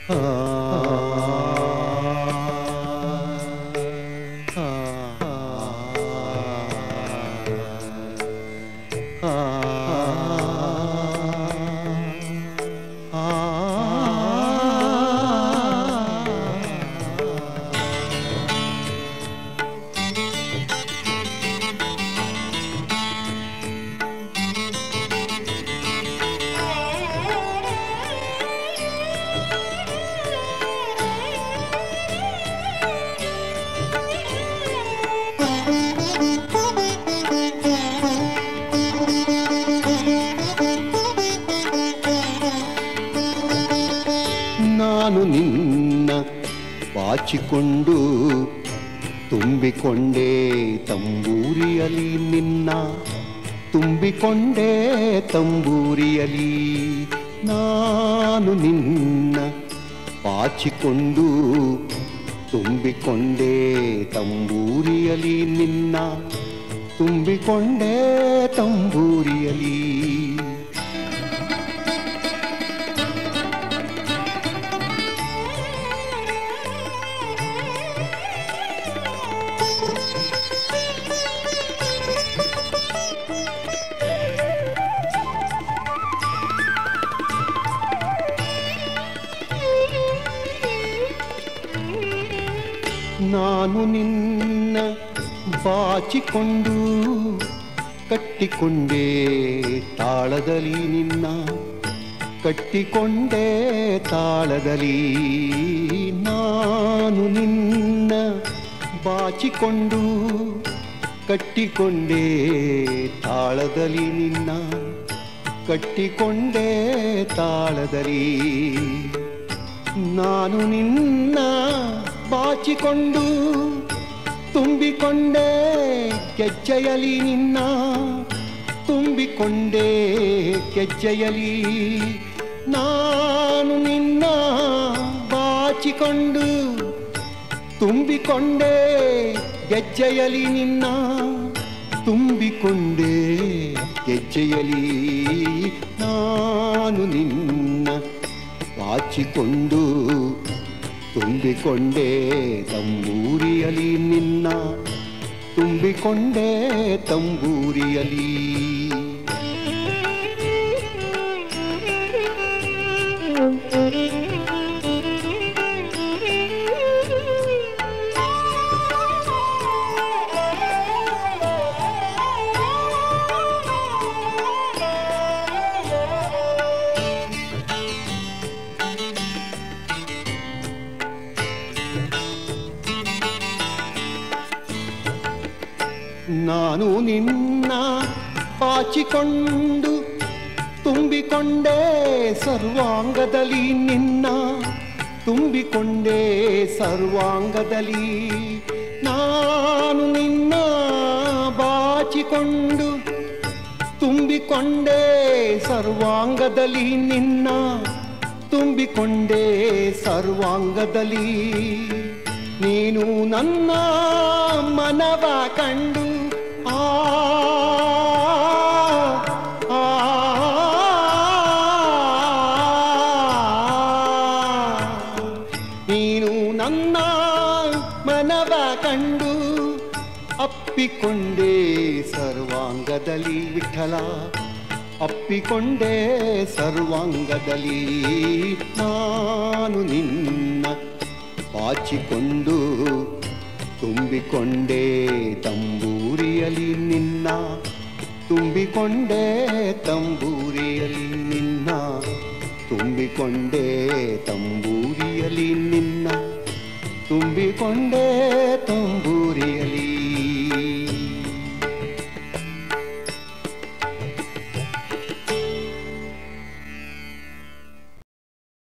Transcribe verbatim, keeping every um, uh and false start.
ನಾನು ನಿನ್ನ ಬಾಚಿಕೊಂಡು ತುಂಬಿಕೊಂಡೆ ತಂಬೂರಿಯಲಿ ನಿನ್ನ ತುಂಬಿಕೊಂಡೆ ತಂಬೂರಿಯಲಿ ನಾನು ನಿನ್ನ ಬಾಚಿಕೊಂಡು ತುಂಬಿಕೊಂಡೆ ತಂಬೂರಿಯಲಿ ನಿನ್ನ ತುಂಬಿಕೊಂಡೆ ತಂಬೂರಿಯಲಿ ನಾನು ನಿನ್ನ ಬಾಚಿಕೊಂಡು ಕಟ್ಟಿಕೊಂಡೆ ತಾಳದಲ್ಲಿ ನಿನ್ನ ಕಟ್ಟಿಕೊಂಡೆ ತಾಳದಲ್ಲಿ ನಾನು ನಿನ್ನ ಬಾಚಿಕೊಂಡು ಕಟ್ಟಿಕೊಂಡೆ ತಾಳದಲ್ಲಿ ನಿನ್ನ ಕಟ್ಟಿಕೊಂಡೆ ತಾಳದಲ್ಲಿ ನಾನು ನಿನ್ನ ಬಾಚಿಕೊಂಡು ತುಂಬಿಕೊಂಡೆ ಕೆಚ್ಚೆಯಲಿ ನಿನ್ನ ತುಂಬಿಕೊಂಡೆ ಕೆಚ್ಚೆಯಲಿ ನಾನು ನಿನ್ನ ಬಾಚಿಕೊಂಡು ತುಂಬಿಕೊಂಡೆ ಗೆಜ್ಜೆಯಲಿ ನಿನ್ನ ತುಂಬಿಕೊಂಡೆ ಗೆಜ್ಜೆಯಲಿ ನಾನು ನಿನ್ನ ಬಾಚಿಕೊಂಡು ತುಂಬಿಕೊಂಡೆ ತಂಬೂರಿಯಲಿ ನಿನ್ನ ತುಂಬಿಕೊಂಡೆ ತಂಬೂರಿಯಲಿ ನಾನು ನಿನ್ನ ಬಾಚಿಕೊಂಡು ತುಂಬಿಕೊಂಡೆ ಸರ್ವಾಂಗದಲ್ಲಿ ನಿನ್ನ ತುಂಬಿಕೊಂಡೆ ಸರ್ವಾಂಗದಲ್ಲಿ ನಾನು ನಿನ್ನ ಬಾಚಿಕೊಂಡು ತುಂಬಿಕೊಂಡೆ ಸರ್ವಾಂಗದಲ್ಲಿ ನಿನ್ನ ತುಂಬಿಕೊಂಡೆ ಸರ್ವಾಂಗದಲ್ಲಿ ನೀನು ನನ್ನ ಮನವ ಕಂಡು ಆ ನೀನು ನನ್ನ ಮನವ ಕಂಡು ಅಪ್ಪಿಕೊಂಡೆ ಸರ್ವಾಂಗದಲ್ಲಿ ವಿಠಲ ಅಪ್ಪಿಕೊಂಡೆ ಸರ್ವಾಂಗದಲ್ಲಿ ನಾನು ನಿನ್ನ ಬಾಚಿಕೊಂಡು ತುಂಬಿಕೊಂಡೆ ತಂಬೂರಿಯಲಿ ನಿನ್ನ ತುಂಬಿಕೊಂಡೆ ತಂಬೂರಿಯಲಿ ನಿನ್ನ ತುಂಬಿಕೊಂಡೆ ತಂಬೂರಿಯಲಿ ನಿನ್ನ ತುಂಬಿಕೊಂಡೆ ತಂಬೂರಿ